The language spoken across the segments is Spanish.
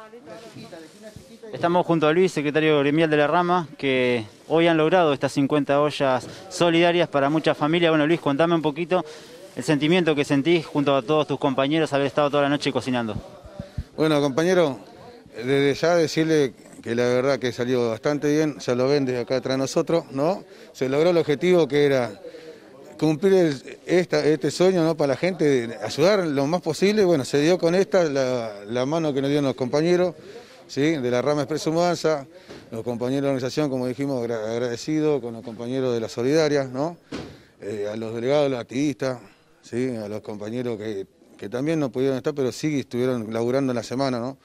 Estamos junto a Luis, secretario gremial de la rama, que hoy han logrado estas 50 ollas solidarias para muchas familias. Bueno, Luis, contame un poquito el sentimiento que sentís junto a todos tus compañeros haber estado toda la noche cocinando. Bueno, compañero, desde ya decirle que la verdad que salió bastante bien, ya lo ven desde acá atrás nosotros, ¿no? Se logró el objetivo que era cumplir este sueño, ¿no? Para la gente, ayudar lo más posible. Bueno, se dio con esta la mano que nos dieron los compañeros, ¿sí? De la rama Expreso Mudanza, los compañeros de la organización, como dijimos, agradecidos, con los compañeros de la Solidaria, ¿no? A los delegados, a los activistas, ¿sí? A los compañeros que también no pudieron estar, pero sí estuvieron laburando en la semana, ¿no?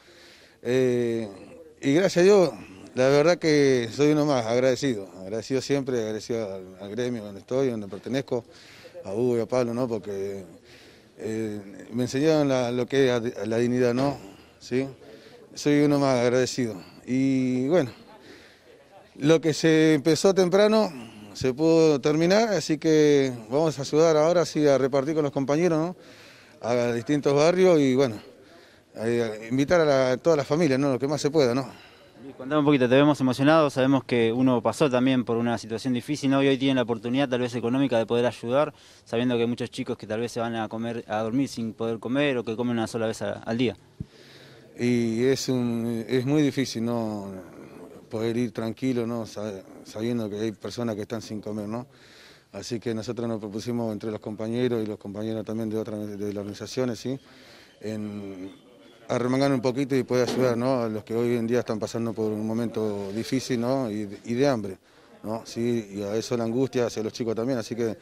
Y gracias a Dios, la verdad que soy uno más, agradecido siempre, agradecido al gremio donde estoy, donde pertenezco, a Hugo y a Pablo, ¿no? Porque me enseñaron lo que es la dignidad, ¿no? ¿Sí? Soy uno más agradecido. Y bueno, lo que se empezó temprano se pudo terminar, así que vamos a ayudar ahora sí a repartir con los compañeros, ¿no? A distintos barrios y bueno, invitar a todas las familias, ¿no? Lo que más se pueda, ¿no? Luis, contame un poquito, te vemos emocionado, sabemos que uno pasó también por una situación difícil, ¿no? Y hoy tienen la oportunidad tal vez económica de poder ayudar, sabiendo que hay muchos chicos que tal vez se van a dormir sin poder comer o que comen una sola vez al día. Y es muy difícil, ¿no? Poder ir tranquilo, ¿no? Sabiendo que hay personas que están sin comer, ¿no? Así que nosotros nos propusimos entre los compañeros y los compañeros también de las organizaciones, ¿sí? En arremangar un poquito y poder ayudar, ¿no? A los que hoy en día están pasando por un momento difícil, ¿no? Y de hambre, ¿no? Sí, y a eso la angustia hacia los chicos también, así que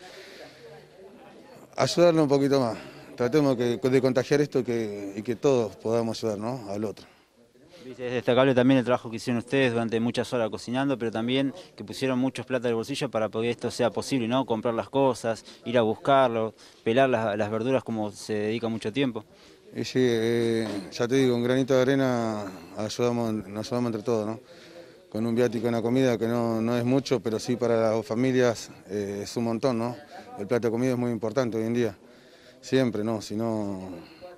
ayudarlo un poquito más. Tratemos de contagiar esto y que todos podamos ayudar, ¿no? Al otro. Es destacable también el trabajo que hicieron ustedes durante muchas horas cocinando, pero también que pusieron muchos plata del bolsillo para que esto sea posible, ¿no? Comprar las cosas, ir a buscarlo, pelar las verduras como se dedica mucho tiempo. Y sí, ya te digo, un granito de arena nos ayudamos entre todos, ¿no? Con un viático y una comida que no es mucho, pero sí para las familias es un montón, ¿no? El plato de comida es muy importante hoy en día, siempre, ¿no? Si no,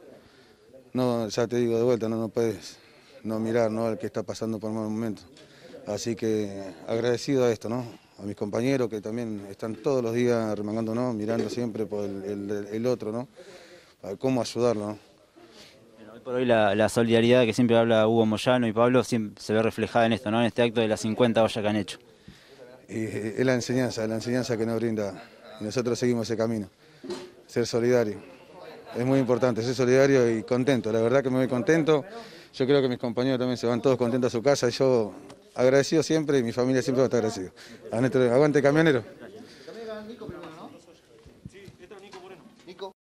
ya te digo de vuelta, no puedes no mirar, ¿no? Al que está pasando por mal momento. Así que agradecido a esto, ¿no? A mis compañeros que también están todos los días remangando, ¿no? Mirando siempre por el otro, ¿no? A cómo ayudarlo, ¿no? Bueno, hoy por hoy la solidaridad que siempre habla Hugo Moyano y Pablo siempre se ve reflejada en esto, ¿no? En este acto de las 50 ollas que han hecho. Y es la enseñanza que nos brinda y nosotros seguimos ese camino, ser solidario. Es muy importante ser solidario y contento, la verdad que me voy contento. Yo creo que mis compañeros también se van todos contentos a su casa y yo agradecido siempre y mi familia siempre va a estar agradecido. Aguante camionero.